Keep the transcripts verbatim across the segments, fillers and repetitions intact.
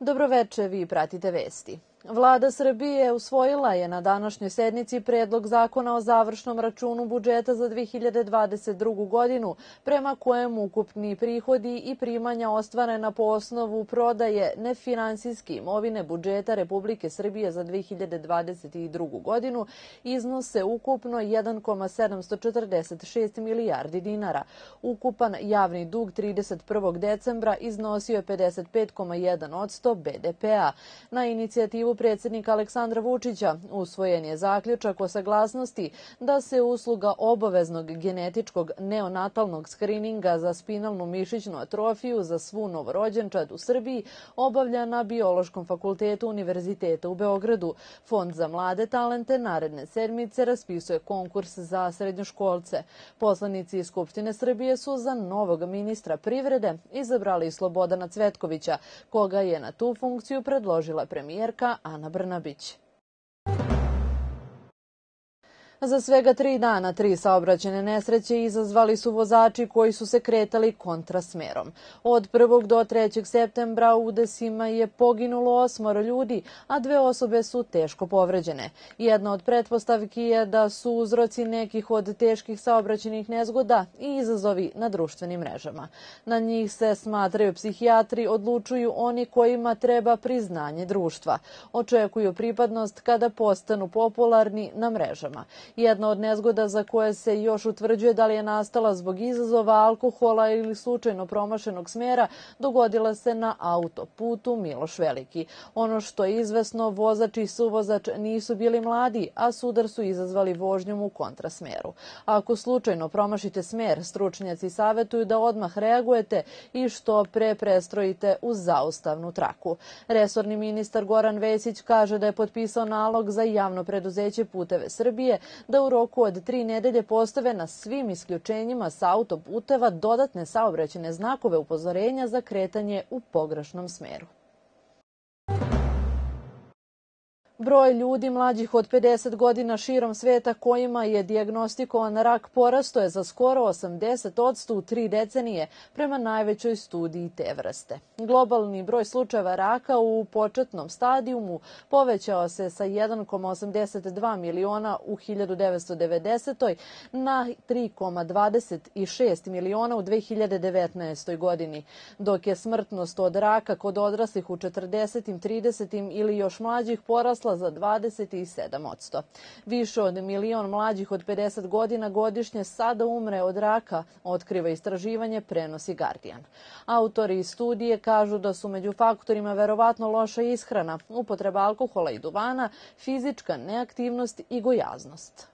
Dobroveče, vi pratite vesti. Vlada Srbije usvojila je na današnjoj sednici predlog zakona o završnom računu budžeta za dve hiljade dvadeset drugu. godinu, prema kojem ukupni prihodi i primanja ostvarena po osnovu prodaje nefinansijske imovine budžeta Republike Srbije za dve hiljade dvadeset drugu. godinu iznose ukupno jedan zarez sedamsto četrdeset šest milijardi dinara. Ukupan javni dug trideset prvog decembra iznosio je pedeset pet zarez jedan posto be de pe-a. Na inicijativu predsjednika Aleksandra Vučića usvojen je zaključak o saglasnosti da se usluga obaveznog genetičkog neonatalnog skrininga za spinalnu mišićnu atrofiju za svu novorođenčad u Srbiji obavlja na Biološkom fakultetu Univerziteta u Beogradu. Fond za mlade talente naredne sedmice raspisuje konkurs za srednjoškolce. Poslanici iz Skupštine Srbije su za novog ministra privrede izabrali Slobodana Cvetkovića, koga je na tu funkciju predložila premijerka Ana Brnabić. Za svega tri dana tri saobraćajne nesreće izazvali su vozači koji su se kretali kontrasmerom. Od prvog do trećeg septembra u udesima je poginulo osmoro ljudi, a dve osobe su teško povređene. Jedna od pretpostavki je da su uzroci nekih od teških saobraćajnih nezgoda i izazovi na društvenim mrežama. Na njih se, smatraju psihijatri, odlučuju oni kojima treba priznanje društva. Očekuju pripadnost kada postanu popularni na mrežama. Jedna od nezgoda za koje se još utvrđuje da li je nastala zbog izazova alkohola ili slučajno promašenog smera dogodila se na autoputu Miloš Veliki. Ono što je izvesno, vozač i suvozač nisu bili mladi, a sudar su izazvali vožnjom u kontrasmeru. Ako slučajno promašite smer, stručnjaci savjetuju da odmah reagujete i što pre prestrojite u zaustavnu traku. Resorni ministar Goran Vesić kaže da je potpisao nalog za javno preduzeće Puteve Srbije da u roku od tri nedelje postave na svim isključenjima sa autoputeva dodatne saobraćajne znakove upozorenja za kretanje u pogrešnom smeru. Broj ljudi mlađih od pedeset godina širom sveta kojima je dijagnostikovan rak porastao je za skoro osamdeset posto u tri decenije prema najvećoj studiji te vrste. Globalni broj slučajeva raka u početnom stadijumu povećao se sa jedan zarez osamdeset dva miliona u hiljadu devetsto devedesetoj. na tri zarez dvadeset šest miliona u dve hiljade devetnaestoj. godini, dok je smrtnost od raka kod odraslih u četrdesetim, tridesetim ili još mlađih porasla za dvadeset sedam posto. Više od milion mlađih od pedeset godina godišnje sada umre od raka, otkriva istraživanje, prenosi Guardian. Autori studije kažu da su među faktorima verovatno loša ishrana, upotreba alkohola i duvana, fizička neaktivnost i gojaznost.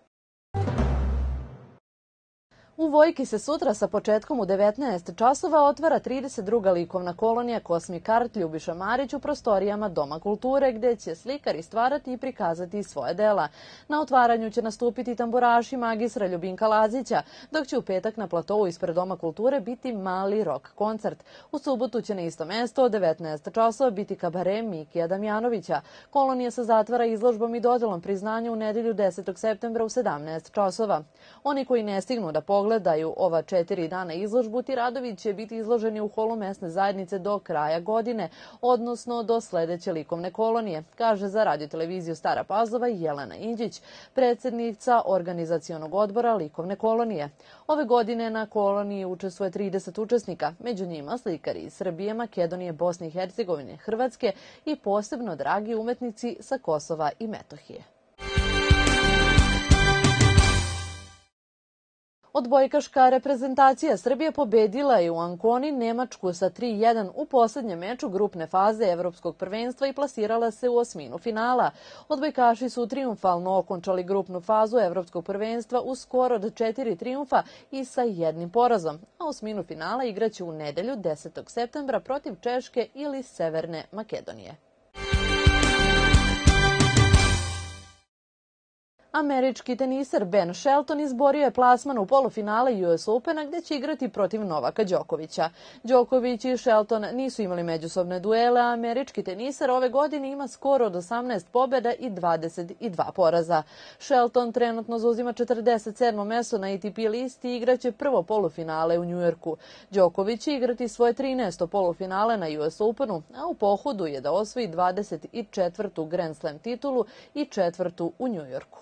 U Vojki se sutra sa početkom u devetnaest časova otvara trideset druga likovna kolonija Kosmik Art Ljubiša Marić u prostorijama Doma kulture, gde će slikari stvarati i prikazati svoje dela. Na otvaranju će nastupiti tamburaši magistra Ljubinka Lazića, dok će u petak na platovu ispred Doma kulture biti mali rock koncert. U subotu će na isto mesto od devetnaest časova biti kabare Mikija Damjanovića. Kolonija se zatvara izložbom i dodelom priznanja u nedelju desetog septembra u sedamnaest časova. Oni koji ne stignu da pogledaju Gledaju ova četiri dana izložbu, ti radovi će biti izloženi u holu mesne zajednice do kraja godine, odnosno do sledeće likovne kolonije, kaže za radio-televiziju Stara Pazova Jelena Inđić, predsjednica organizacionog odbora likovne kolonije. Ove godine na koloniji učestvuje trideset učesnika, među njima slikari iz Srbije, Makedonije, Bosne i Hercegovine, Hrvatske i posebno dragi umetnici sa Kosova i Metohije. Odbojkaška reprezentacija Srbije pobedila je u Anconi Nemačku sa tri jedan u poslednjem meču grupne faze Evropskog prvenstva i plasirala se u osminu finala. Odbojkaši su trijumfalno okončali grupnu fazu Evropskog prvenstva u skoro od četiri trijumfa i sa jednim porazom, a osminu finala igraće u nedelju desetog septembra protiv Češke ili Severne Makedonije. Američki teniser Ben Shelton izborio je plasman u polufinale U S Opena gdje će igrati protiv Novaka Đokovića. Đoković i Shelton nisu imali međusobne duele, a američki teniser ove godine ima skor od osamnaest pobjeda i dvadeset dva poraza. Shelton trenutno zauzima četrdeset sedmo mesto na A T P listi i igraće prvo polufinale u Njujorku. Đoković će igrati svoje trinaesto polufinale na U S Openu, a u pohodu je da osvoji dvadeset četvrtu Grand Slam titulu i četvrtu u Njujorku.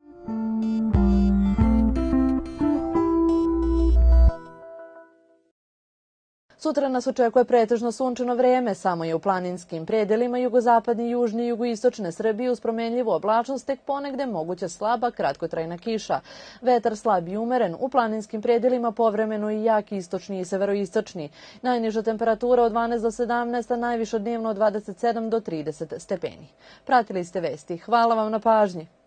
Sutra nas očekuje pretežno sunčano vreme, samo je u planinskim predelima jugozapadne, južne i jugoistočne Srbije uz promenljivu oblačnost tek ponegde moguća slaba kratkotrajna kiša. Vetar slab i umeren, u planinskim predelima povremeno i jak istočni i severoistočni. Najniža temperatura od dvanaest do sedamnaest, a najviša dnevno od dvadeset sedam do trideset stepeni. Pratili ste vesti. Hvala vam na pažnji.